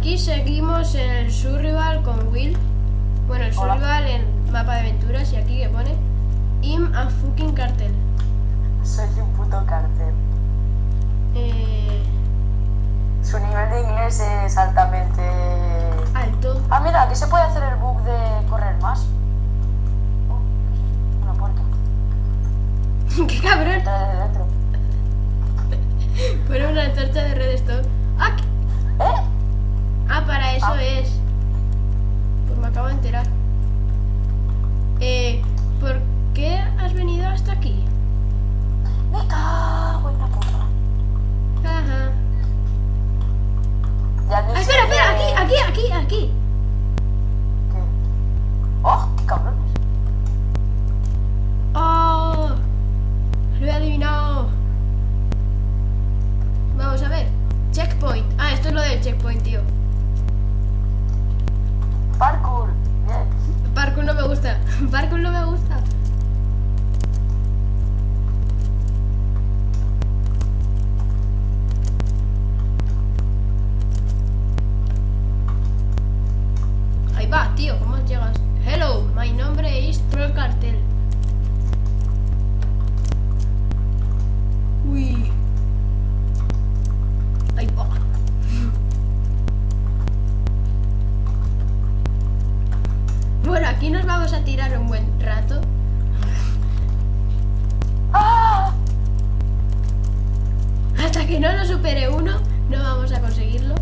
aquí seguimos en el Survival con Will. Bueno, el Hola. Survival en mapa de aventuras. Y aquí que pone I'm a fucking cartel. Soy un puto cartel. Su nivel de inglés es altamente... Alto. Ah, mira, aquí se puede hacer el bug de correr más. Una puerta. ¡Qué cabrón! Entra desde dentro. Pone una antorcha de redstone. ¡Ah! ¿Eh? Ah, para eso Ah. es. Pues me acabo de enterar. ¿Por qué has venido hasta aquí? Me cago en la puta. Ajá. Ya ni Ah, sé espera, qué- aquí. ¿Qué? ¡Oh, qué cabrones! ¡Oh! Lo he adivinado. Vamos a ver. Checkpoint. Ah, esto es lo del checkpoint, tío. Parkour. Bien. Parkour no me gusta. Parkour no me gusta. Ahí va, tío. ¿Cómo llegas? Hello, my nombre es Troll Cartel. Uy. Ahí va. Bueno, aquí nos vamos a tirar un buen rato. ¡Ah! Hasta que no lo supere uno, no vamos a conseguirlo.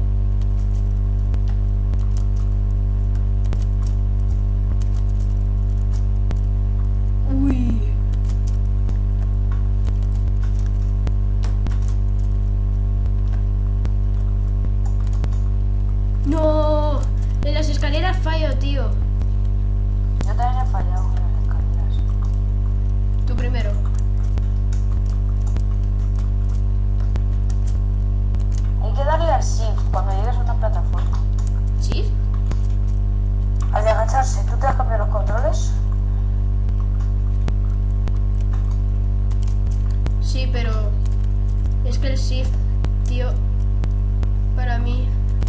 Uy. No. En las escaleras fallo, tío. Yo también he fallado con las escaleras. Tú primero. Hay que darle al shift cuando llegues a una plataforma. ¿Sí? Al de agacharse, ¿tú te has cambiado los controles? Sí, pero es que el shift, tío, para mí.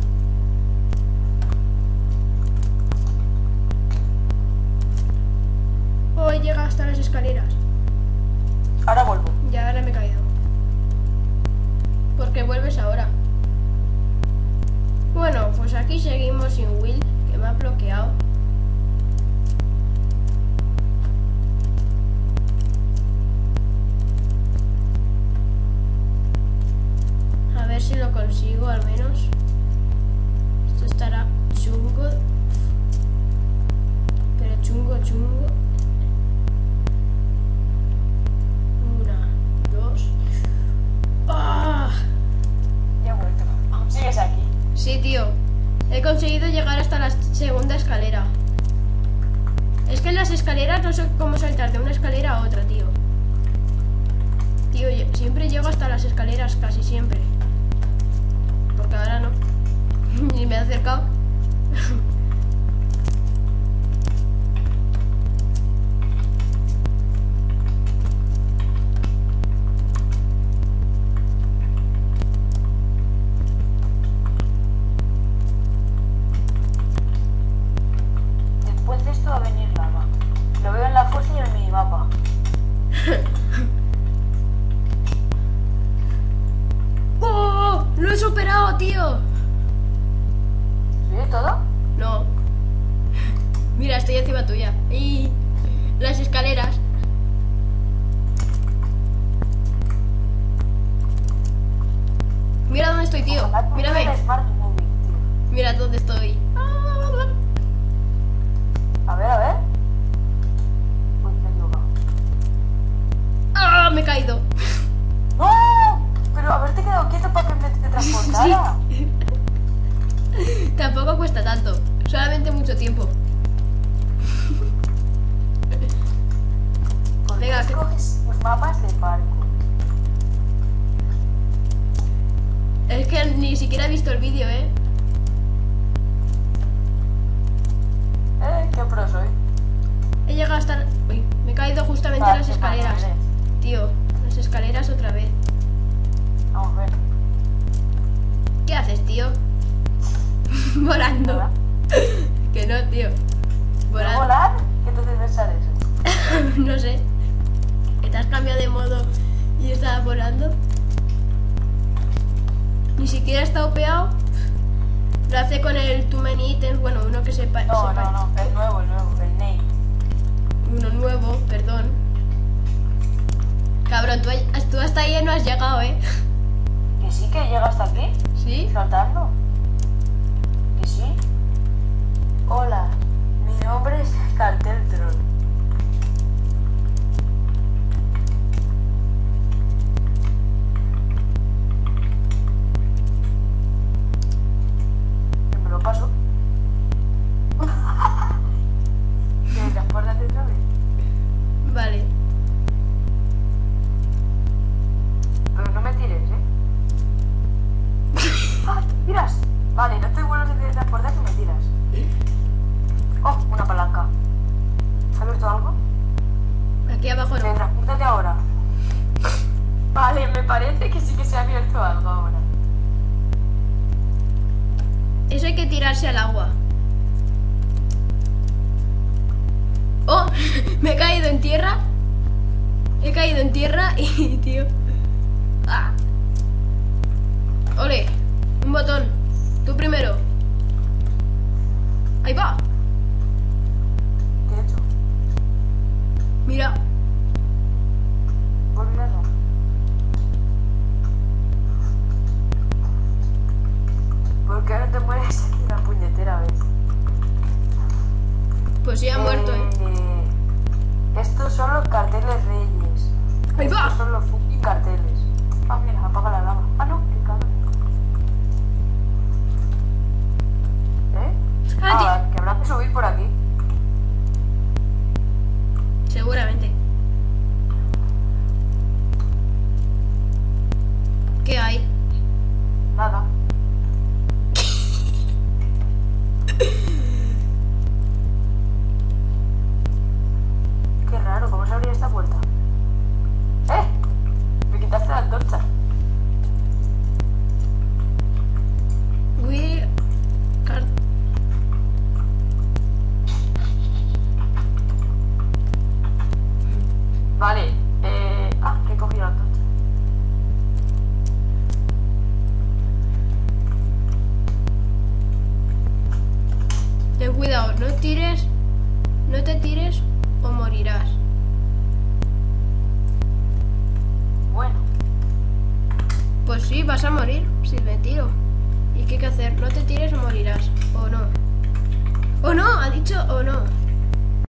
Hoy llega hasta las escaleras. Ahora vuelvo. Ya ahora me he caído. Porque vuelves ahora. Bueno, pues aquí seguimos sin Will, que me ha bloqueado. A ver si lo consigo al menos. Esto estará chungo. Pero chungo. Una, dos. ¡Ah! Ya he vuelto. ¿Sigues aquí? Sí, tío. He conseguido llegar hasta la segunda escalera. Es que en las escaleras no sé cómo saltar de una escalera a otra, tío. Tío, yo siempre llego hasta las escaleras, casi siempre. Porque ahora no. Ni me he acercado. Después de esto va a venir lava. Lo veo en la fuerza y en el minimapa. ¡Oh! ¡Lo he superado, tío! ¿Sí? ¿Todo? No. Mira, estoy encima tuya. Y las escaleras. Mira dónde estoy, tío. Ojalá tuviera Mírame. el Smart Movie, tío. Mira dónde estoy. A ver. Pues me he equivocado. ¡Ah! Me he caído. ¡No! Pero haberte quedado quieto para que me te transportara. Tampoco cuesta tanto. Solamente mucho tiempo. ¿Por qué Venga, escoges los mapas de parkour? Es que ni siquiera he visto el vídeo, ¿eh? ¿Qué pro soy? He llegado hasta... Uy, me he caído justamente en las qué escaleras. cabrón Tío, las escaleras otra vez. Vamos a ver. ¿Qué haces, tío? Volando. ¿Verdad? Que no, tío. ¿Pero Volando. volar? ¿Qué te hace pensar eso? No sé. Que te has cambiado de modo y estabas volando. Ni siquiera está opeado. Lo hace con el Too Many Items. Bueno, uno que sepa. No, el nuevo, el name. Uno nuevo, perdón. Cabrón, tú hasta ahí no has llegado, ¿eh? Que sí que llega hasta aquí, ¿Sí? saltando. Que sí. Hola, mi nombre es Cartel Troll. Que me lo paso. ¿Que transportate otra vez? Vale. Pero no me tires, ¿eh? ¡Ah! ¡Te tiras! Vale, no estoy bueno de transportar que me tiras. ¡Oh! Una palanca. ¿Has abierto algo? Aquí abajo no. Transpórtate ahora. Vale, me parece que sí que se ha abierto algo ahora. Eso hay que tirarse al agua. ¡Oh! Me he caído en tierra. He caído en tierra y, tío. ¡Ah! ¡Ole! Un botón. Tú primero. Ahí va. ¿Qué he hecho? Mira. ¿Por mirarlo? ¿Por qué no te mueres una puñetera vez? Pues sí, ha muerto, ¿eh? Estos son los carteles reyes. Ahí va. Estos son los fucking carteles. Ah, mira, apaga la lava. Ah, no, qué cabrón. ¿Eh? Ah, Que habrá que subir por aquí. Seguramente. ¿Qué hay? Nada. Qué raro, ¿cómo se abría esta puerta? ¡Eh! Me quitaste la antorcha. We car- Vale, que he cogido la antorcha. Ten cuidado, no tires. No te tires o morirás. Bueno, Pues sí, vas a morir si me tiro. ¿Y qué hay que hacer? No te tires o morirás. O no. O no, ha dicho o no.